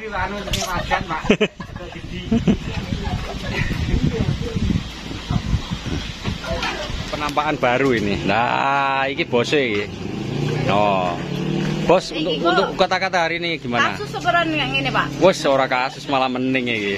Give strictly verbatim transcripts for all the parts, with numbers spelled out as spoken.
anu ini wajan, Pak. Penampakan baru ini. Nah, iki bosnya iki. Oh. Bos, untuk untuk kata-kata hari ini gimana? Kasus sebenarnya yang ini, Pak. Wes ora kasus malah mending iki.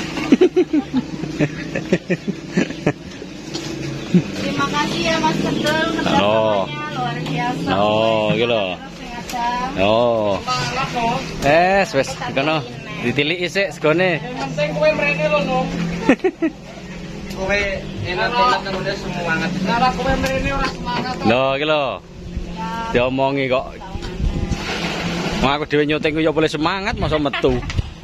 Terima kasih ya Mas Kendel Oh. luar biasa. Oh, gitu loh. Oh. Eh, wes kono ditiliki sik segone. Penting kowe mrene lho, Nom. Kowe enak-enak ngene semangat. Ora kowe mrene ora semangat. Loh, iki lho. Diomongi kok. Wah, aku dhewe nyuting ku ya boleh semangat masa metu.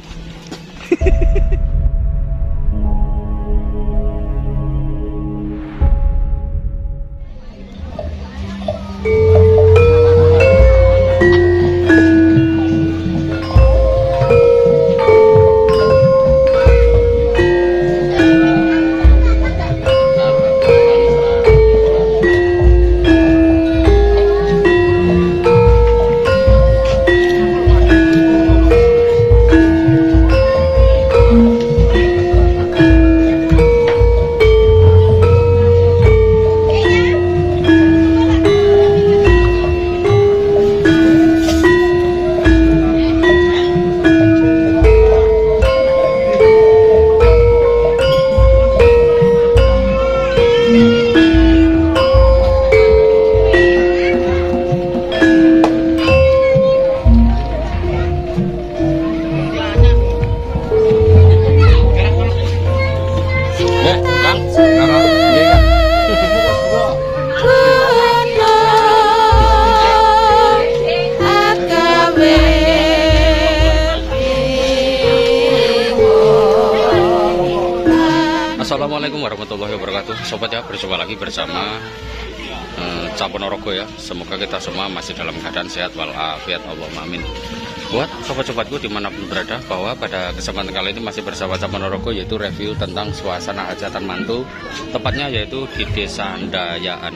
Assalamualaikum warahmatullahi wabarakatuh. Sobat ya, berjumpa lagi bersama eh, Cak Ponorogo ya. Semoga kita semua masih dalam keadaan sehat walafiat, Allahumma amin. Buat sobat-sobatku dimanapun berada, bahwa pada kesempatan kali ini masih bersama Cak Ponorogo, yaitu review tentang suasana hajatan mantu, tepatnya yaitu di Desa Ndayaan.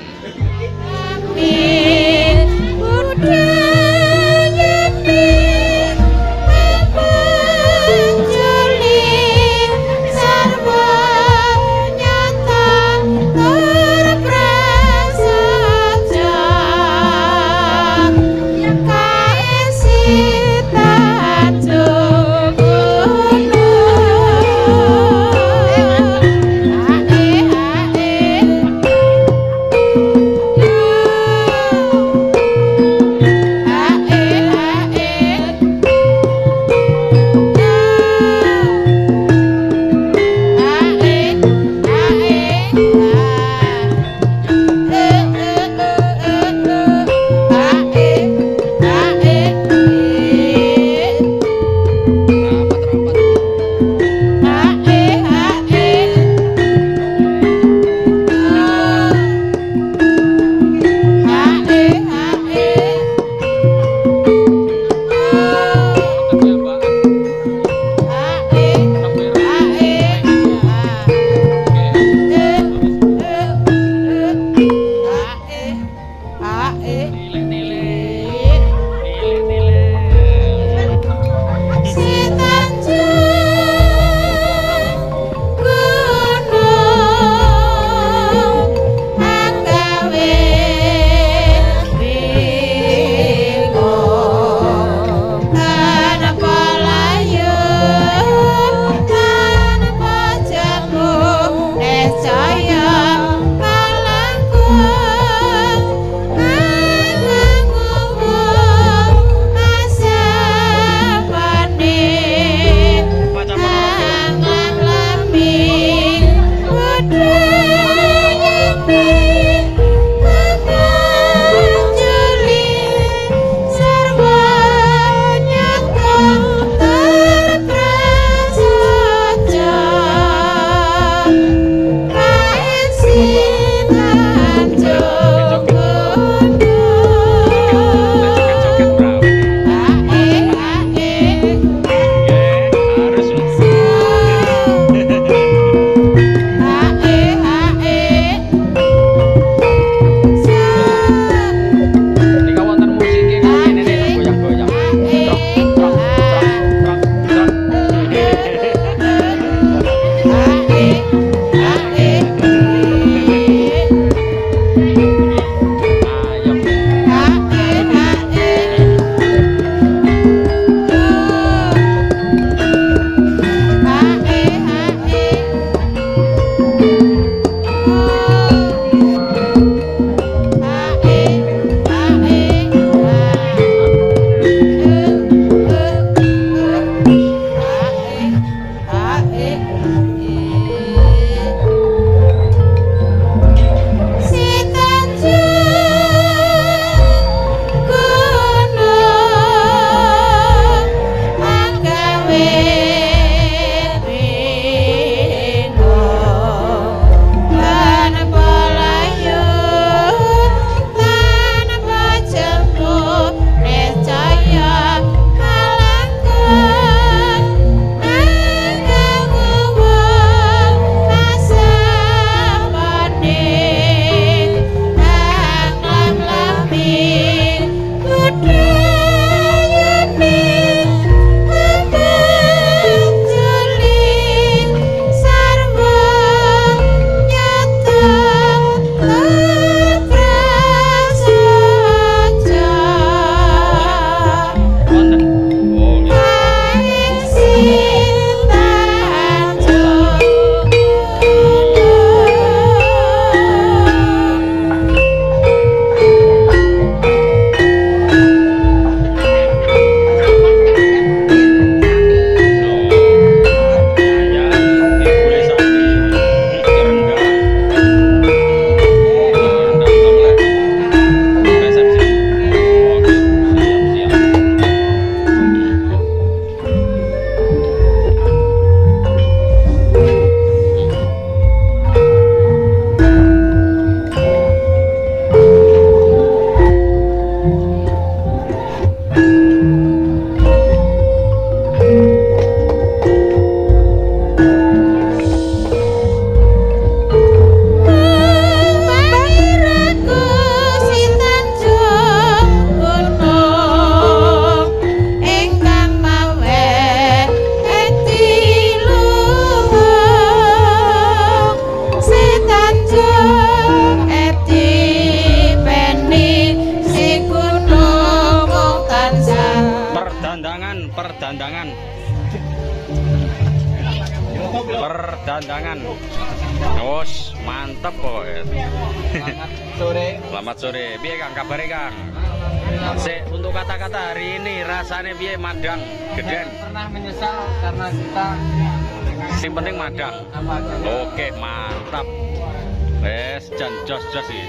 Perdandangan. Os, mantep pokoknya. Selamat sore. Selamat sore. Piye Kang kabare Kang? Sik, untuk kata-kata hari ini rasanya piye Madang Geden? Jangan pernah menyesal karena kita Sing penting Madang. apa aja. Oke, mantap. Wes jan jos-jos iki.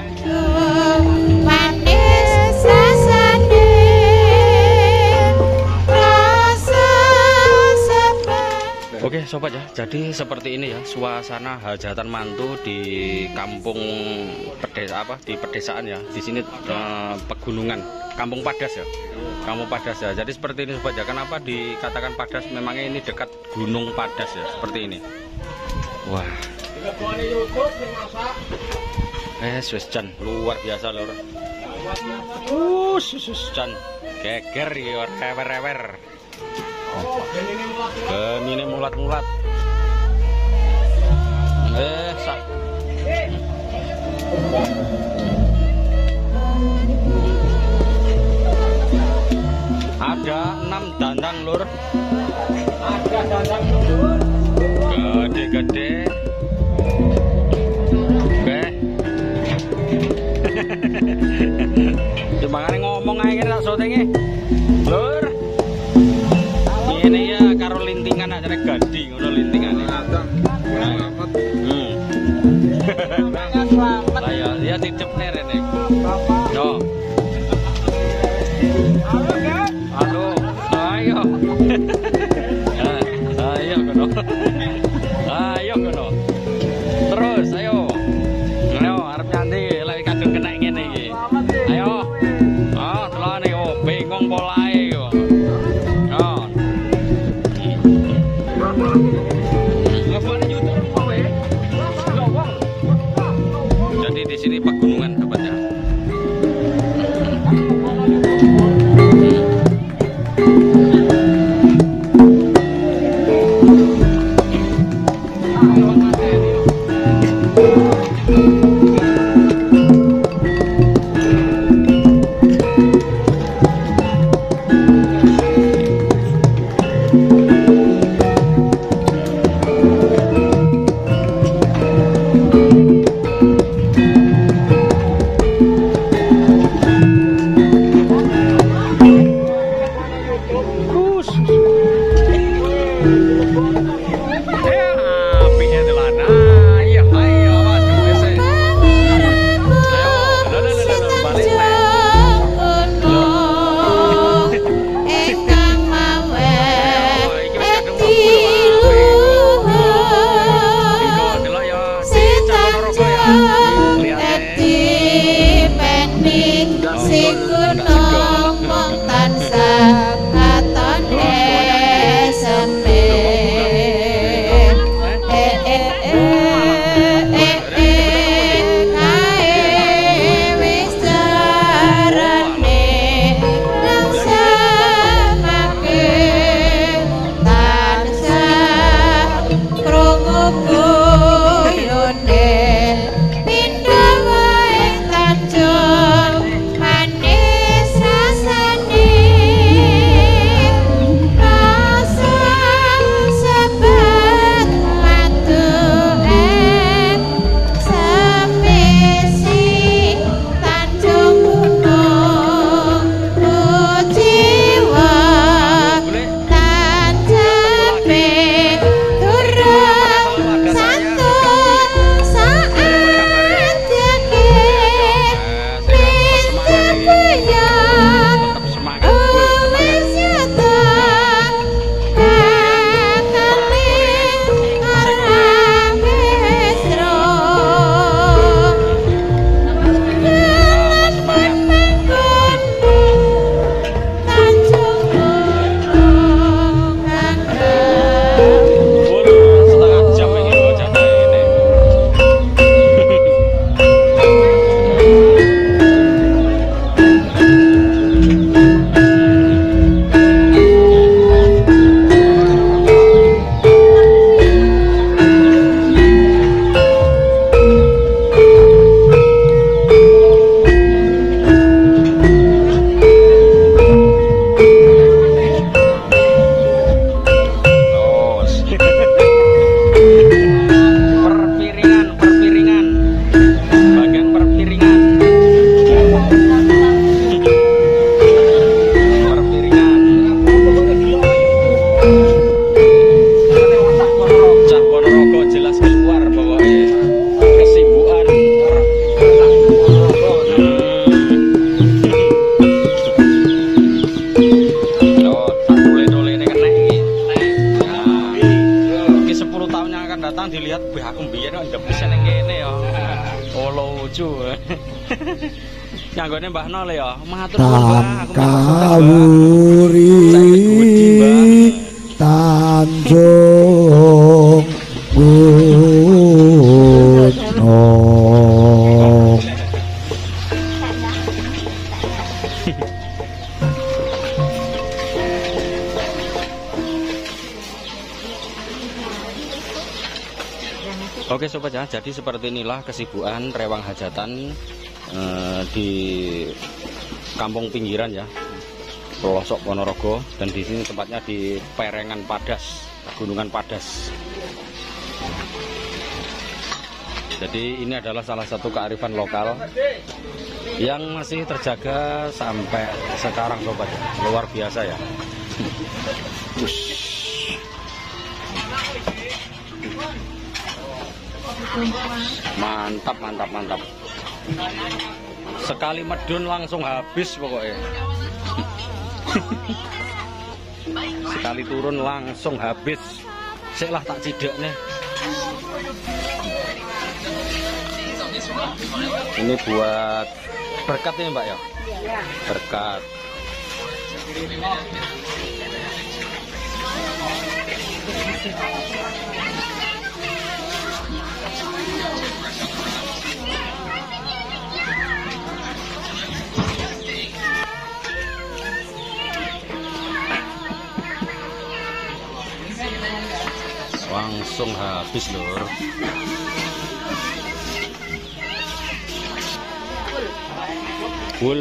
Manis rasane rasa sepat. Oke sobat ya, jadi seperti ini ya suasana hajatan mantu di kampung pedesa apa di pedesaan ya. Di sini eh, pegunungan, Kampung Padas ya. Kampung Padas ya. Jadi seperti ini sobat ya. Kenapa dikatakan Padas? Memangnya ini dekat Gunung Padas ya, seperti ini. Wah. Eh, Swiss Chan luar biasa lor. Uh, Swiss Chan geger ya, rewer-rewer. Genine mulat-mulat. Eh, sak. Ada enam dandang lur. Ada dandang lur. Gede-gede. Oke. Coba ngomong aja tak syutingnya. Lur. Ini ya karo lintingan aja nek gadi ngono lintingan. Selamat. Hmm. Selamat. Lah ya, ya dicepne rene. Yo. Halo, ayo. Ayo kono. Ayo kono. Terus ayo. Ayo arep nyanti lek kadung kena ngene iki. Ayo. Ah, delane yo bingung polae yo. Oh. Jadi di sini pegunungan tepatnya. Tansah katon esempe orang dilihat, wih aku mbiyen kok ndep bisa nang kene ya. Oh lucu. Nyanggone Mbah Nol ya, matur nuwun Mbah, aku kawuri Tanjung Gunung. Oke sobat ya, jadi seperti inilah kesibukan rewang hajatan eh, di kampung pinggiran ya, pelosok Ponorogo, dan di sini tempatnya di Perengan Padas, Gunungan Padas. Jadi ini adalah salah satu kearifan lokal yang masih terjaga sampai sekarang sobat ya, luar biasa ya. Mantap, mantap, mantap. Sekali medun langsung habis pokoknya. Sekali turun langsung habis. Selah tak cidak nih. Ini buat berkat nih Mbak ya. Berkat. Langsung habis lur. Full.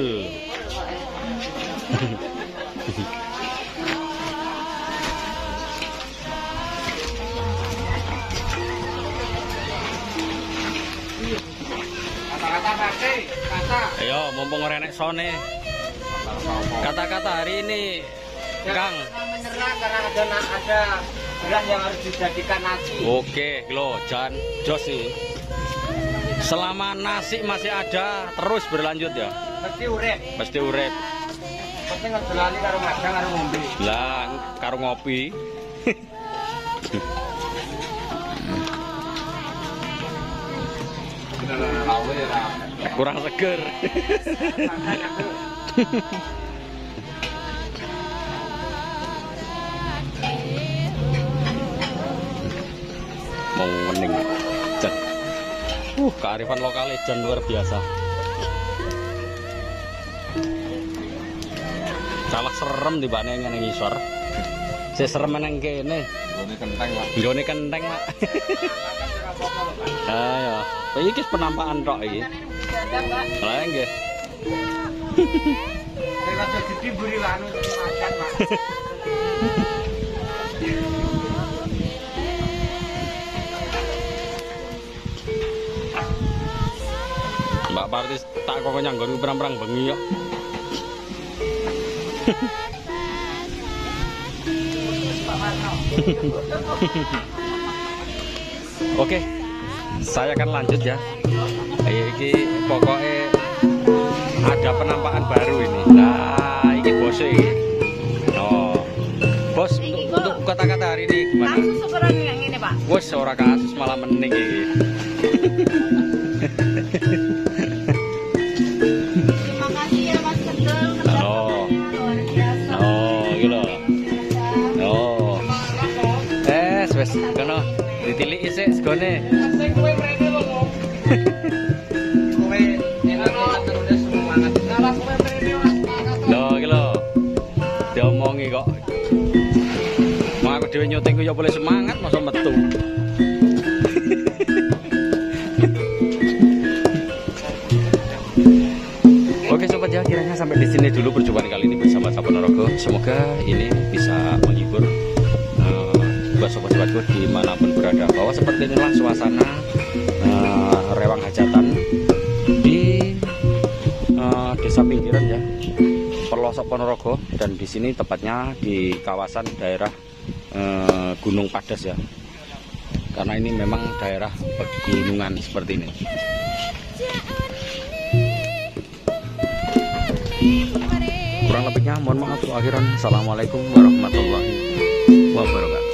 Ayo, mumpung ora enek sone. Kata-kata hari ini, Kang. Menyerang karena ada ada beras yang harus dijadikan nasi. Oke, lo Jan, jos sih. Selama nasi masih ada, terus berlanjut ya. Mesti urip. Mesti urip. Mesti ngejelani karo magang karo ngombe. Lah, karo ngopi. Kurang seger. Mau mening Jan. Uh, kearifan lokal Jan luar biasa. Salah serem di bane ngene ngisor. Si serem nang kene. Nggone kenteng, Pak. Nggone kenteng, Pak. Ayo, iki penampakan tok iki. Lah nggih. Lewat gede buri wanu makan, Pak. Mbak Partis tak kok nyanggon perang-perang bengi yo. Oke, saya akan lanjut ya. Iki pokoknya ada penampakan baru ini. Nah, ini bosnya ini. Oh, bos untuk, untuk kata-kata hari ini gimana? Langsung syukuran yang ini Pak. Bos seorang kasus malah mening ini. Terima kasih ya Mas Kendel. Oh. Luar biasa. Oh, gitu. Oh. Eh, wes kono ditiliki sik segone. Sing kowe mrene lho, Nom. Kowe enak-enak terus semangat. Salah kowe mrene ora semangat. Loh, iki lho. Diomongi kok. Mau aku dhewe nyuting ku ya boleh semangat masa metu. Oke sobat ya, kiranya sampai di sini dulu perjumpaan kali ini bersama Ca Ponorogo. Semoga ini bisa menghibur uh, buat sobat-sobatku dimanapun berada, bahwa seperti inilah suasana uh, rewang hajatan di uh, desa pinggiran ya, pelosok Ponorogo, dan di sini tepatnya di kawasan daerah uh, Gunung Padas ya, karena ini memang daerah pegunungan seperti ini. Kurang lebihnya mohon maaf untuk akhiran. Assalamualaikum warahmatullahi wabarakatuh.